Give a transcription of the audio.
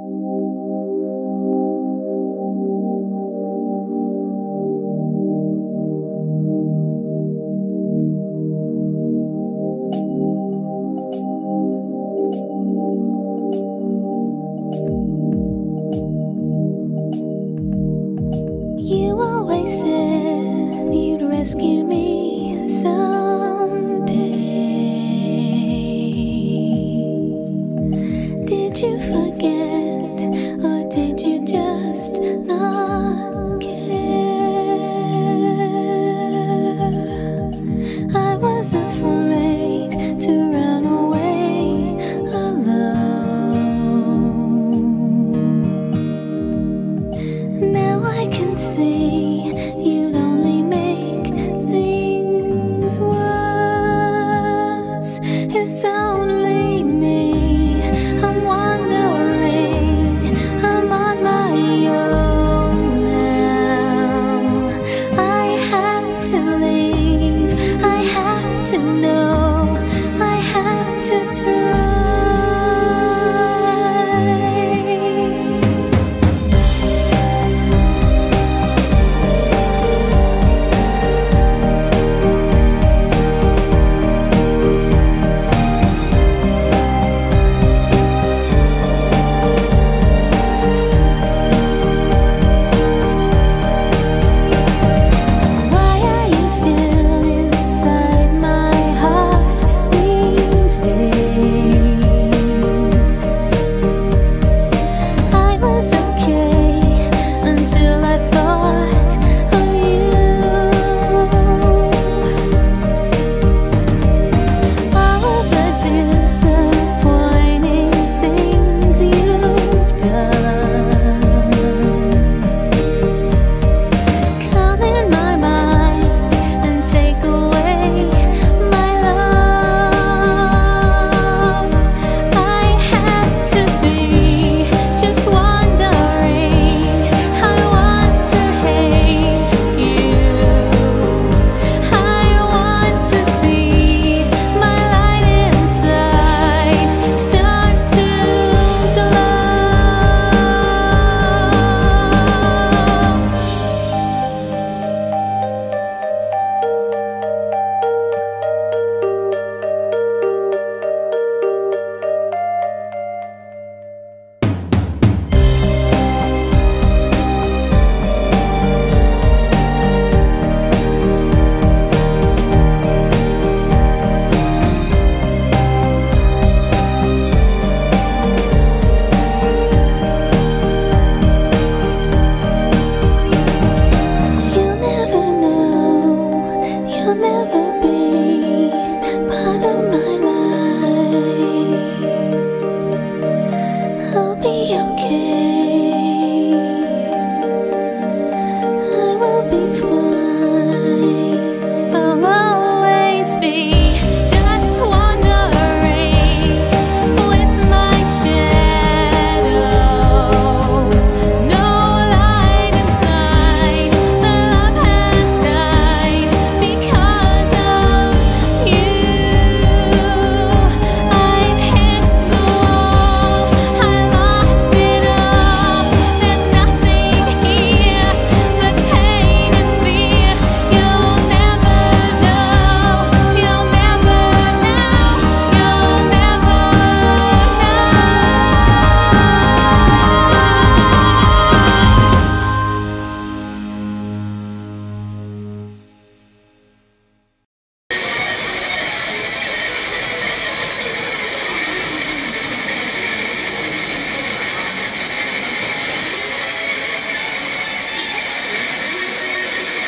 You always said you'd rescue me someday. Did you forget, or did you just not care? I was afraid to run away alone. Now I can see you'd only make things worse. It's only me, I'm wandering, I'm on my own now. I have to leave, I have to know.